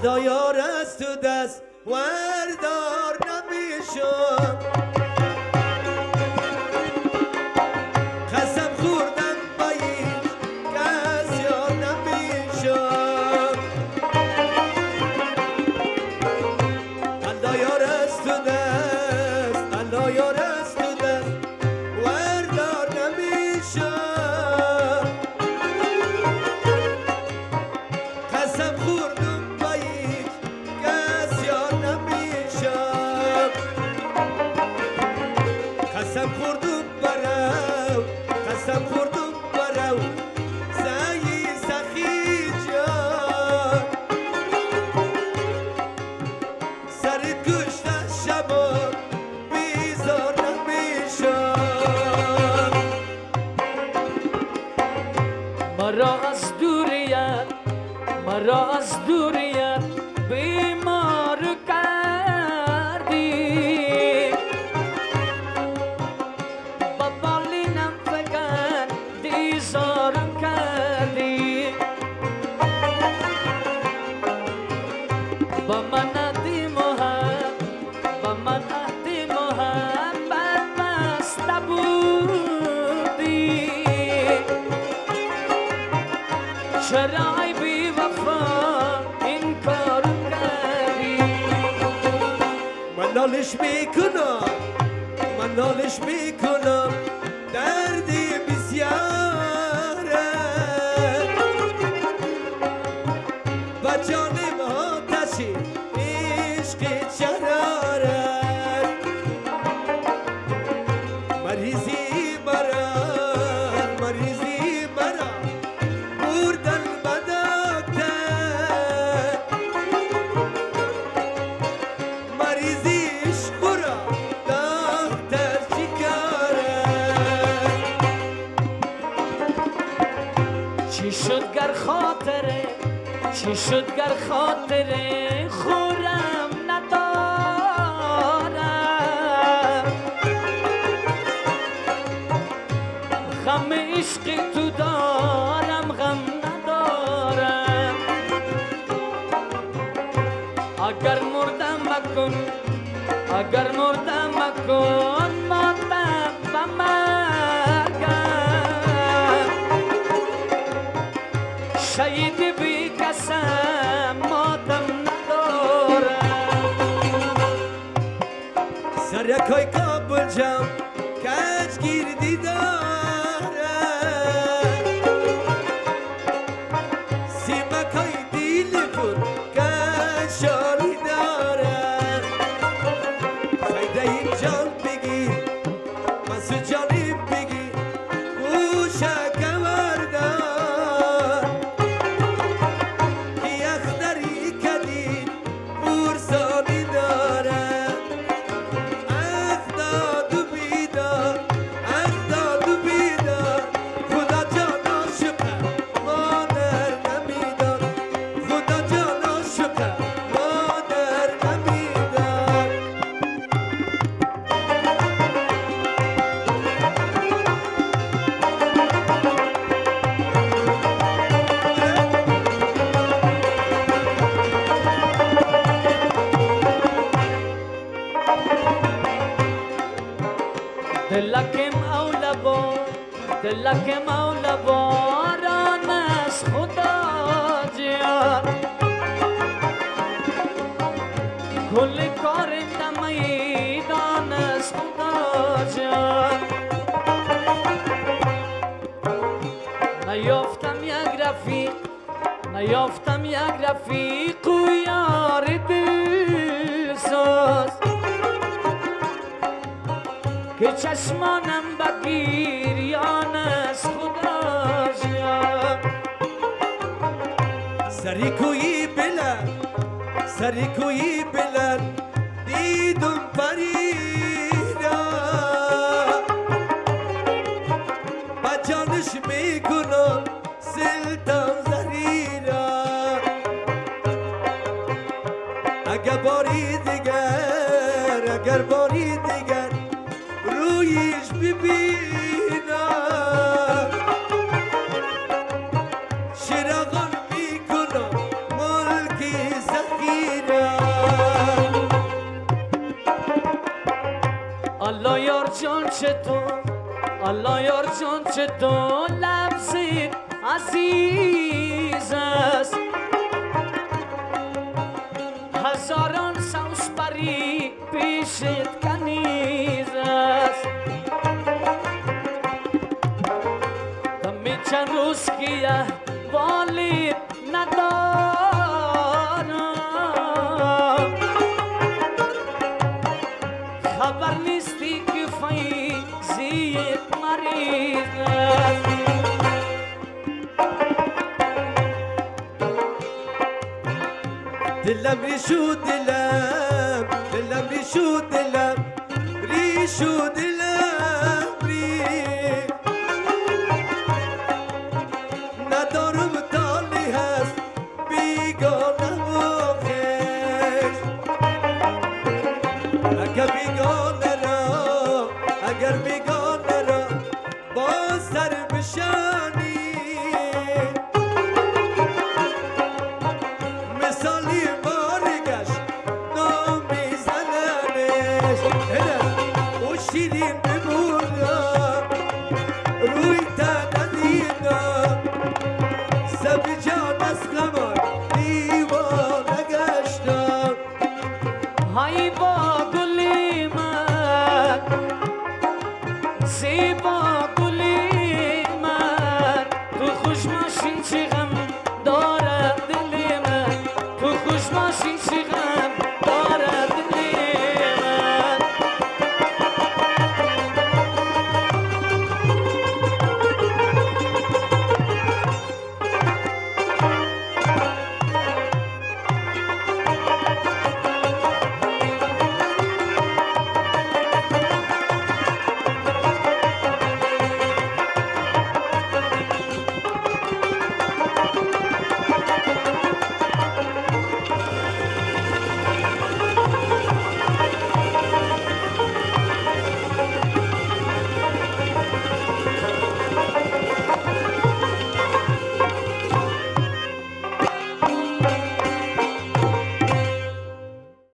دایار از تو دست وردار نمیشم قسم خوردم با هیچ کس یار نمیشم دایار از تو دست دایار از تو دست وردار نمیشم قسم خوردم با هیچ کس یار نمیشم قسم خوردم برو قسم خوردم برو زنی سخی جان سرت گشته شبا بیزار نمیشم مرا از دوریت بیمار کردی با بالینم فقط دیزارم کردی با من عهدی محبت بسته بودی چرا ای بی وفا این کارو کردی من نالش میکنم دردی بسیاره و جانم آتشی عشق شرارت مریضی مرا بردن به دکتر مریضی عشق را دکتر چیکاره چی شد گر خاطره خورم ندارم غم عشق تو دارم غم ندارم اگر مردم مکن ماتم به مرگم شهید بی قسم ماتم ندارم سرکای کابل جام کج گیردی داره سیمکای دیل پر کشاری داره سایده این جان بگی مسو جانی بگی گوشه کمردار کی اختری کدی بورسانی داره دلکم اولواران از خدا جان کل کارم در میدان از خدا جان نیافتم یک رفیق و یار دلساز که چشمانم بگیریان از خدا جان سری کوی بلند دیدم پریرا با جانش میکنم سلطان زهریرا اگر باری دیگر رویش ببینم شراغان میکنم ملکی زخی الله یار جان چطور الله یار جان چطور لفظی عزیز است هزاران سوس پری پیشت کنیز است دمی چند روز که والد ندارم خبر نیستی که فیضیت مریض است دلم ریشو دلم دلم ریشو دلم ریشو دلم ریش ندارم تالی هست بیگانه و خش اگر بیگانه را اگر بیگانه را با سر بشانی مثالی بارگش نامیزننش او شیرین بمونم روی تندیدم سب جان از غمان دیوانه گشتم های با گلی من زیبا گلی من تو خوش باشی چه غم دارد دل من تو خوش باشی چه غم